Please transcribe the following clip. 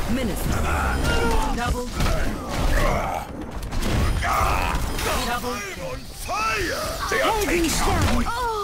Minister. Double. Double. On fire! They are taking our point.